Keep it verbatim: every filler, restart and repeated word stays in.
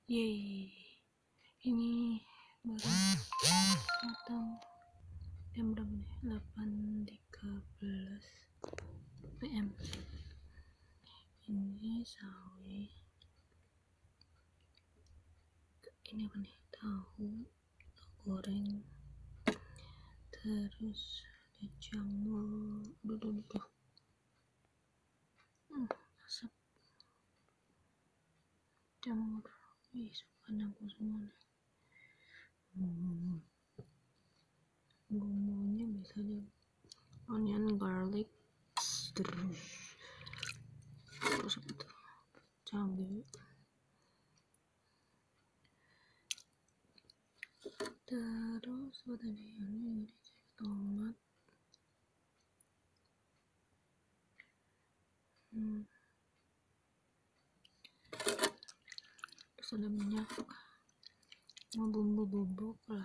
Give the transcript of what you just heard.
Yeay, ini baru matang. Jam berapa nih? delapan tiga belas P M. Ini sawi, ini apa nih? Tahu, tahu goreng, terus ada jamur. Duh, duh, duh. Hmm, asap jamur. Ih, sukaan aku semua nih. Hmm. Bumbunya bisa aja onion, garlic, terus terus apa tuh? Cabai, terus apa tadi? Ini tomat, hmm. terus ada minyak, mau bumbu bubuk,